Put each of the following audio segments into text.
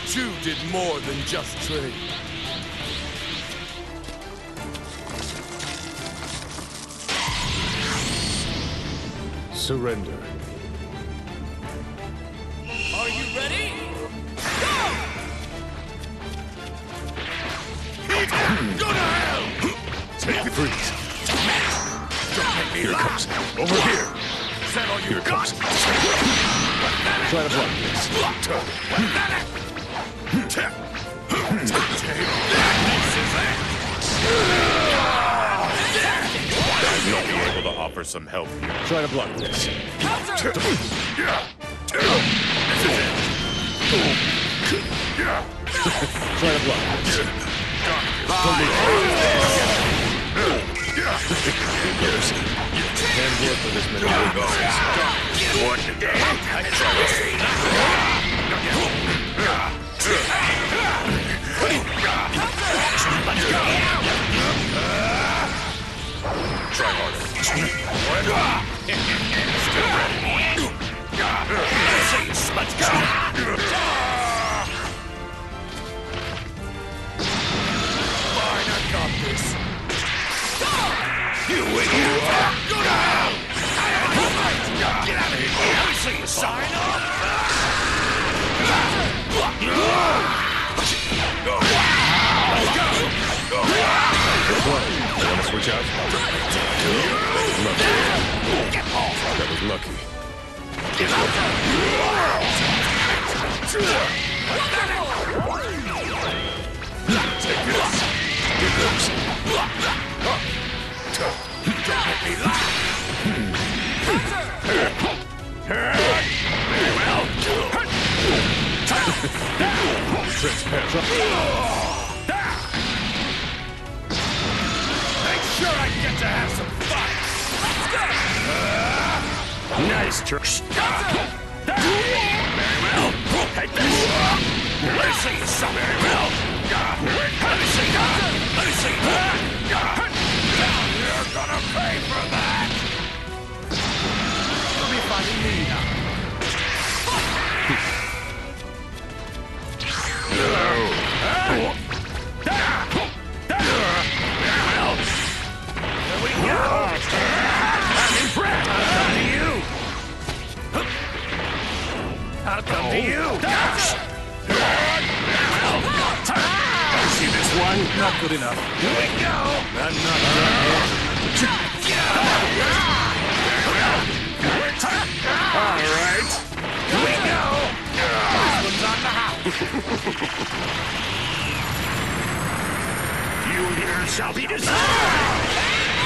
two did more than just trade. Surrender. Are you ready? Go! Go to hell! Take the freeze. Don't make me Here it laugh. comes. Over here. Is that all you Here it got? comes. Try to block this. You'll be able to offer some help here. Try to block this. Counter! Try to block this. Can't work for this many weaknesses. What the Try harder. Still ready. Let's go. Fine, I got this. You win. Go to hell! Get out of here. Let me see you sign up. Good play. You want to switch out? That was lucky. Take this. Here goes. Don't make me laugh! Very well. Make sure I get to have some fun! Nice church. Very well. Take this. Let me see you some. Very well. Let me see that. Let me see that. You're gonna pay for that. You'll be fighting me now. Here we go. I'm impressed. I'll come to you. See this one? Not good enough. Here we go. I'm not done yet. All right. Here we go. This one's on the house. You here shall be destroyed.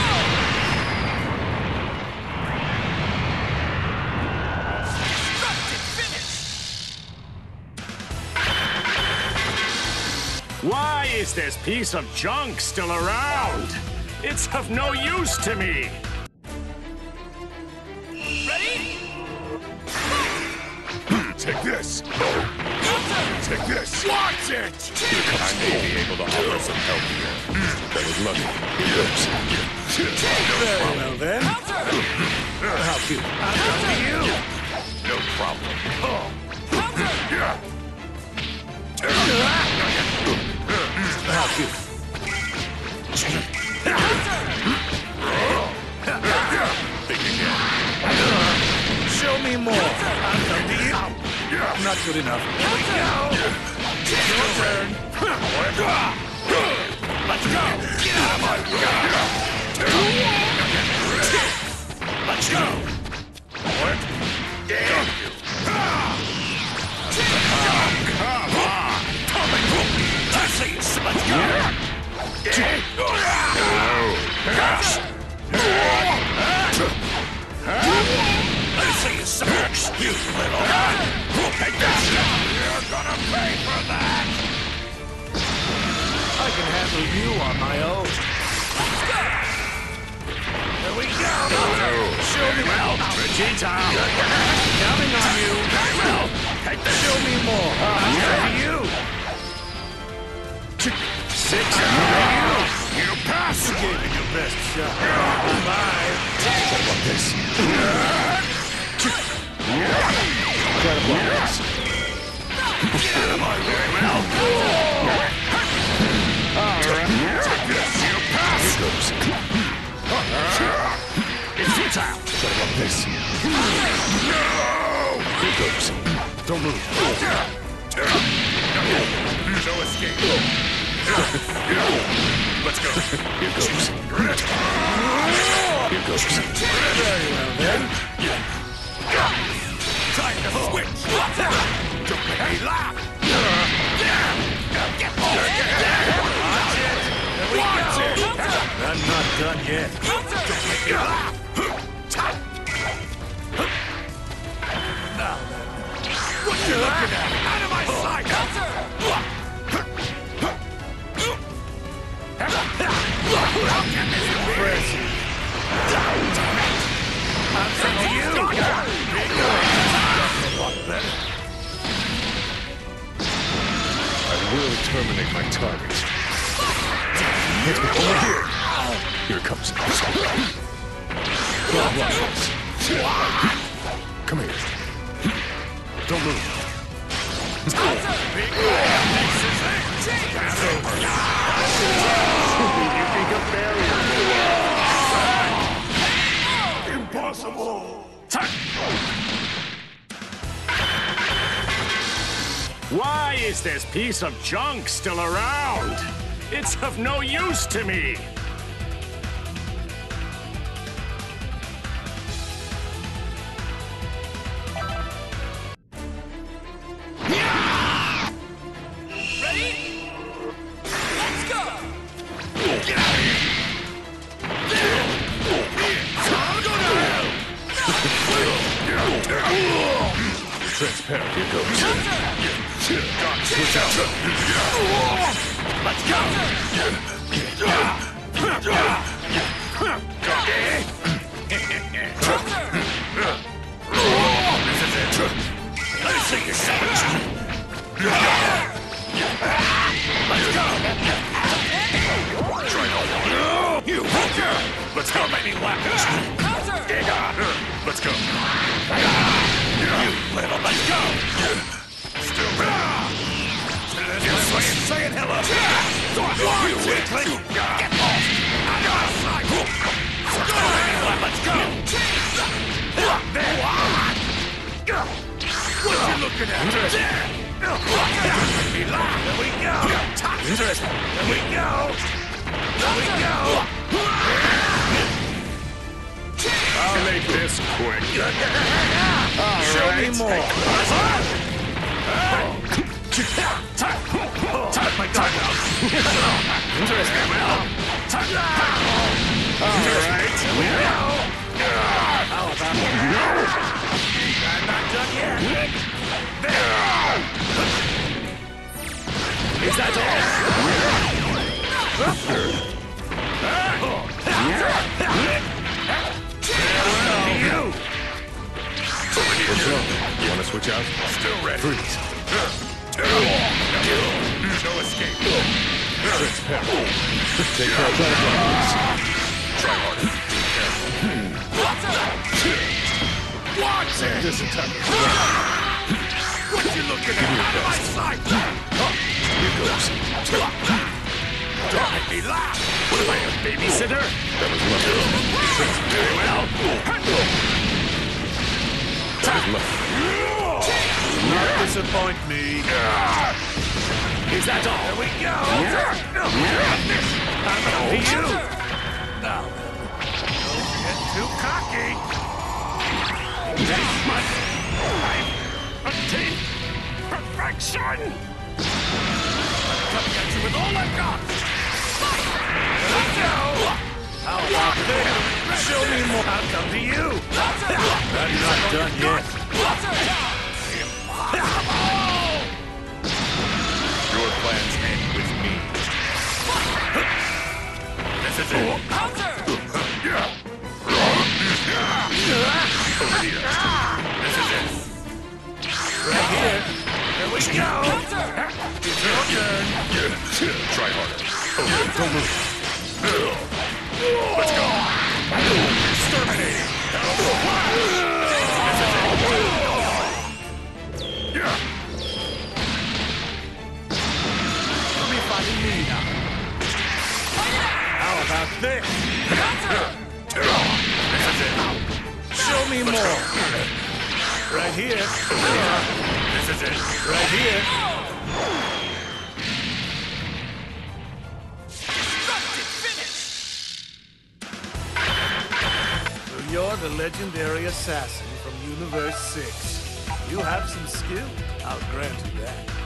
Why is this piece of junk still around? It's of no use to me. Ready? Take this. Take this. Watch it! I may be able to offer some help here. That was lucky. Very well then. How cute. I'll come to you. No problem. How cute. Think again. Show me more. I'll come to you. Not good enough. Here we go. Your turn. Let's go. Get out of my way. Let's go. What? Damn you. Come on. Let's see. Let's go. Let's see you smash, you little. Take this. You're gonna pay for that. I can handle you on my own. Here we go. Show me well. Vegeta. Counting on you. Very well. Take this. Show me more. I'll come to you. Six. You pass. You gave it your best shot. Bye. Try to block this. Try to block this. Get out of my way. switch out. What about this? No! Here goes. Don't move. No escape. Let's go. Here goes. Here goes. Very well then. Time to switch. Don't make me laugh. Get off. Watch it. I'm not done yet. Don't make me laugh. Now then. What you looking at? Out of my sight. How can this be? I'm sending you. I will terminate my target. Hit me over here. Here it comes. Come here. Don't move. You think a barrier? Impossible. Why is this piece of junk still around? It's of no use to me. Ready? Let's go! Get out of here. Transparent. Here goes. Switch out. Let's go. This is it. Let me see your savage. Let's go. Try no. You. Let's go, baby. Let's go. You little. Let's go. Still. Just saying hello. You weakling. Get off. Out of sight. Let's go. There. What you looking at? There we go. Interesting. There we go. There we go. I'll make this quick. Show me more. My time out. Interesting. Well. All right. How about that? I'm not done yet. Is that all? What's wrong? You want to switch out? Still ready. Freeze. No escape. Transparent. Take care of that. Try harder. Watch it! This attack. What you looking at? Out of my sight! Here goes. Don't make me laugh! What am I, a babysitter? That was lucky. Very well. That was lucky. Not disappoint me. Is that all? There we go! I'm over you! Now, don't get too cocky! Taste my life! Attain perfection! I'm coming at you with all I've got! Let's go! How about this? Show me more. I'll come to you. I'm not done yet. Your plans end with me. This is it. Over here. This is it. Right here. Here we go. It's your turn. Try harder. Don't move. Let's go. Exterminate. This is it. You'll be fighting me now. How about this? This is it. me more. Right here. This is it. Right here. Destructive finish! So you're the legendary assassin from Universe 6. You have some skill, I'll grant you that.